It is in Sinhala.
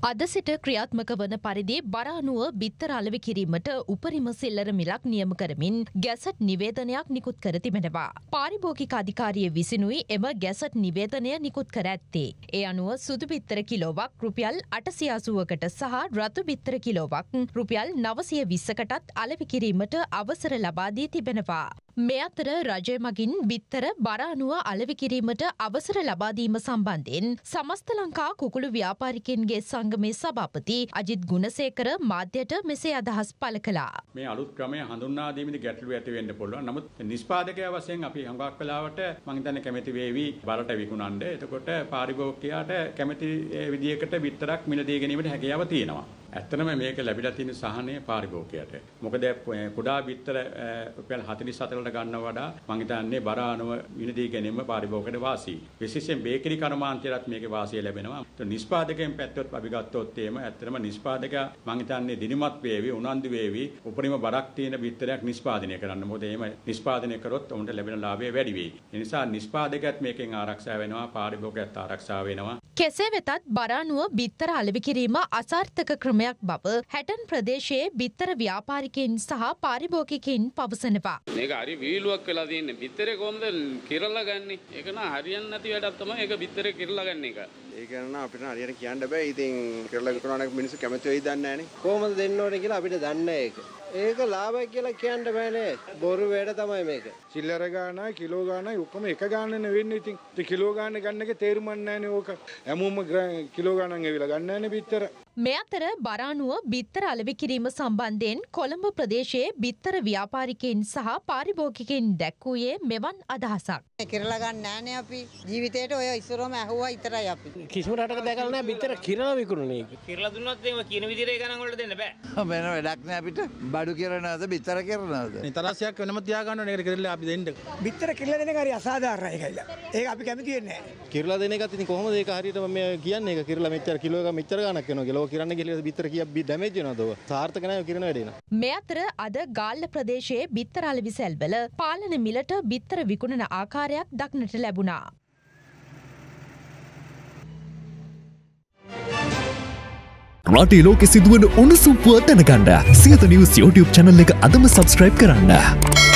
අද සිට ක්‍රියාත්මක වන පරිදි බර අනුව බිත්තර අලෙවි කිරීමට උපරිම සිල්ලර මිලක් නියම කරමින් ගැසට් නිවේදනයක් නිකුත් කර තිබෙනවා. පාරිභෝගික අධිකාරිය විසිනුයි එම ගැසට් නිවේදනය නිකුත් කර ඇත්තේ. ඒ අනුව සුදු බිත්තර කිලෝවක් රුපියල් 880කට සහ රතු බිත්තර කිලෝවක් රුපියල් 920කටත් අලෙවි කිරීමට අවසර ලබා දී තිබෙනවා. මේ අතර රජය මගින් බිත්තර බර අනුව අලෙවි කිරීමට අවසර ලබා දීම සම්බන්ධයෙන් සමස්ත ලංකා කුකුළු ව්‍යාපාරිකයන්ගේ සංගමේ සභාපති අජිත් ගුණසේකර මාධ්‍යයට මෙසේ අදහස් පළ කළා. මේ අලුත් ක්‍රමය හඳුන්වා දීමේදී ගැටලු ඇති වෙන්න පුළුවන්. නමුත් නිෂ්පාදකයා වශයෙන් අපි හුඟක් වෙලාවට මම හිතන්නේ කැමැති වේවි බරට විකුණන්න. එතකොට පාරිභෝගිකයාට කැමැති විදියකට බිත්තරක් මිලදී ගැනීමට හැකියාව තියෙනවා. ඇත්තටම මේක ලැබිලා තියෙන සහනය පාරිභෝගිකයට. මොකද කුඩා බිත්තර රුපියල් 44කට ගන්නව වඩා මම හිතන්නේ බර අනුව මිලදී ගැනීම පාරිභෝගිකයට වාසි. විශේෂයෙන් බේකරි කර්මාන්තයටත් මේකේ වාසිය ලැබෙනවා. නිෂ්පාදකයන් පැත්තට අපි ගත්තොත් එහෙම ඇත්තටම නිෂ්පාදකයා මම හිතන්නේ දිනිමත් වේවි, උනන්දු වේවි, උපරිම බරක් තියෙන බිත්තරයක් නිෂ්පාදනය කරන්න. මොකද එහෙම නිෂ්පාදනය කරොත් උන්ට ලැබෙන ලාභය වැඩි වෙයි. ඒ නිසා නිෂ්පාදකයාත් මේකෙන් ආරක්ෂා වෙනවා, පාරිභෝගිකයාත් ආරක්ෂා වෙනවා. කෙසේ වෙතත් බර අනුව බිත්තර අලෙවි කිරීම අසාර්ථක ක්‍රමයක් බව හැටන් ප්‍රදේශයේ බිත්තර ව්‍යාපාරිකයන් සහ පාරිභෝගිකයන් පවසනවා. මේක හරි වීලුවක් වෙලා තියෙන්නේ. බිත්තරේ කොහොමද කිරලා ගන්නෙ? ඒක නා හරියන්නේ නැති වැඩක් තමයි ඒක බිත්තරේ කිරලා ගන්න එක. ඒක නම් අපිට හරියට කියන්න බෑ. ඉතින් කිරලා විකුණන මිනිස්සු කැමති වෙයිද දන්නේ නැහනේ. කොහොමද දෙන්න ඕනේ කියලා අපිට දන්නේ ඒක. ඒක ලාභයි කියලා කියන්න බෑනේ. බොරු වැඩ තමයි මේක. චිල්ලර ගානයි කිලෝ ගානයි ඔක්කොම එක ගාන නෙවෙන්නේ. ඉතින් කිලෝ ගාන ගන්න එක තේරුම් නැහැනේ ඕක. හැමෝම කිලෝ ගානක් ඇවිල්ලා ගන්න නැහැනේ බිත්තර. මේ අතර බර අනුව බිත්තර අලෙවි කිරීම සම්බන්ධයෙන් කොළඹ ප්‍රදේශයේ බිත්තර ව්‍යාපාරිකයන් සහ පාරිභෝගිකයන් දැක්වුවේ මෙවන් අදහසක්. කිරලා ගන්න නැහැනේ අපි. ජීවිතේට ඔය ඉස්සරෝම ඇහුවා විතරයි අපි. කිසිම රටක දැකලා නැහැ බිත්තර කිරලා විකුණන එක. කිරලා දුන්නොත් එහෙම කියන විදිහේ ගණන් වලට දෙන්න බෑ. වෙන වැඩක් නෑ අපිට. බඩු කිරනවද බිත්තර කිරනවද? තරසියක් වෙනම තියා ගන්න ඕනේ. ඒකට කිරලා අපි දෙන්න. බිත්තර කිරලා දෙන එක හරි අසාධාරණයි කියලා. ඒක අපි කැමති වෙන්නේ නැහැ. කිරලා දෙන එකත් ඉතින් කොහොමද ඒක හරියටම මේ කියන්නේ ඒක කිරලා මෙච්චර කිලෝ එක මෙච්චර ගණක් වෙනවා කියලා. ඔය කිරන්නේ කියලා බිත්තර කීයක් ඩැමේජ් වෙනවද ඔය? සාර්ථක නැහැ කිරන වැඩේ නා. මේ අතර අද ගාල්ල ප්‍රදේශයේ බිත්තර අලෙවි සැල්වල පාලන මිලට බිත්තර විකුණන ආකාරයක් දක්නට ලැබුණා. රටේ ලෝකෙ සිදුවන උණුසුම් පුවත් දැනගන්න සියත නිවුස් YouTube channel එක අදම subscribe කරන්න.